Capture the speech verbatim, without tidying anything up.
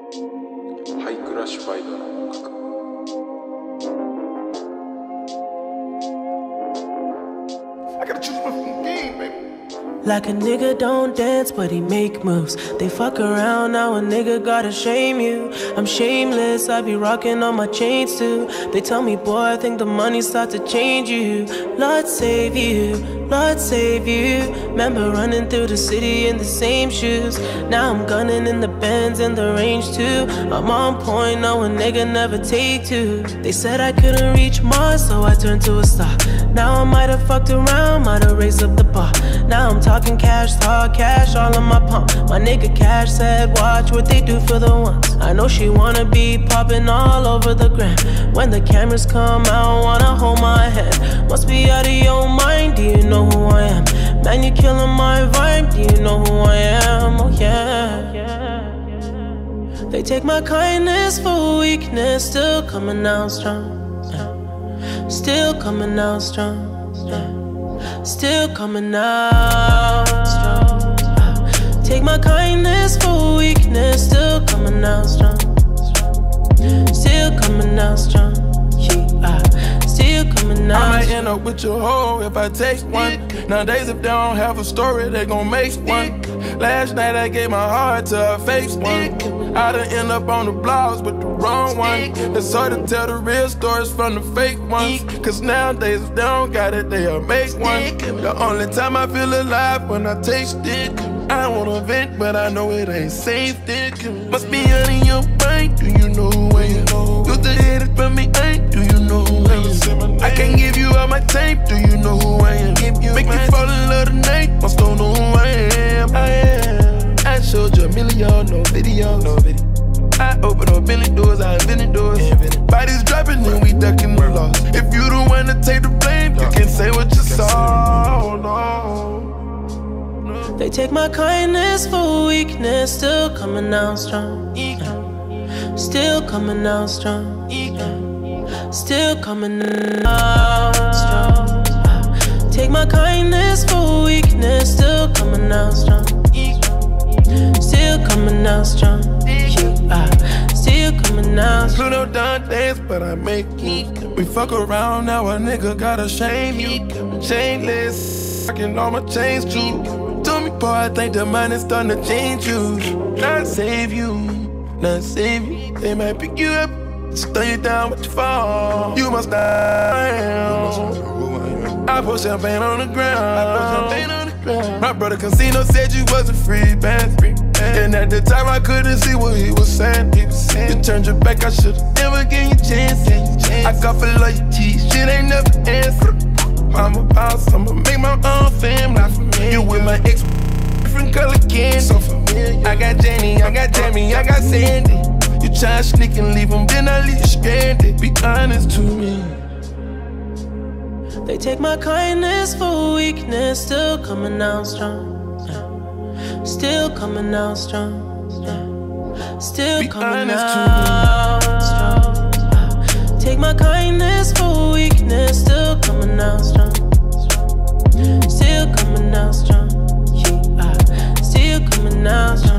ハイクラシファイドの音楽。I gotta choose my fucking game, baby. Like a nigga don't dance, but he make moves. They fuck around, now a nigga gotta shame you. I'm shameless, I be rocking on my chains too. They tell me, boy, I think the money start to change you. Lord save you, Lord save you. Remember running through the city in the same shoes. Now I'm gunning in the Benz in the range too. I'm on point, no a nigga never take two. They said I couldn't reach Mars, so I turned to a star. Now I might have fucked around, might have raised up the bar. Now I'm talking cash, talk cash, all in my pump. My nigga Cash said, watch what they do for the ones. I know she wanna be popping all over the gram. When the cameras come out, wanna hold my hand. Must be out of your mind, do you know who I am? Man, you killing my vibe, do you know who I am? Oh yeah, they take my kindness for weakness, still coming out strong. Still coming out strong. Still coming out strong. Take my kindness for weakness, still coming out strong. Still coming out strong. Yeah, still coming out. I might end up with your hoe if I take one. Nowadays, if they don't have a story, they gon' make one. Last night I gave my heart to a fake one. I done end up on the blogs with the wrong one. It's hard to tell the real stories from the fake ones. Cause nowadays if they don't got it, they'll make one. The only time I feel alive when I taste it. I don't wanna vent, but I know it ain't safe. Must be out in your mind, do you know who I am? Used to hate it from me, ain't, do you know who I am? I can't give you all my tape, do you know who I am? Make you fall in love tonight, must don't know who I am. I am. I showed you a million, no video, no video. I open up many doors, I invented doors. Bodies dropping and we ducking the loss. If you the one to take the blame, you can say what you saw. No. They take my kindness for weakness, still coming out strong. Still coming out strong. Still coming out strong. Take my kindness for weakness, still coming out strong. Still coming out strong. Still coming out strong. Pluto done dance, but I make it. We fuck around, now a nigga gotta shame me. Shameless, rockin' all my chains too. Told me, boy, I think the money's starting to change you. Not save you, not save you. They might pick you up, slow you down with your fall. You must die. I put champagne on the ground. My brother Casino said you wasn't Freebandz. And at the time I couldn't see what he was saying. You turned your back, I should've never gave you a chance. I got for loyalty, shit ain't never answered. I'm a boss, I'ma make my own family. You with my ex, different color candy. So familiar. I got Jenny, I got Jamie, I got Sandy. You try to sneak and leave them, then I leave you stranded. Be honest to me. They take my kindness for weakness, still coming out strong. Still coming out strong. Still coming out strong. Take my kindness for weakness, still coming out strong. Still coming out strong. Still coming out strong.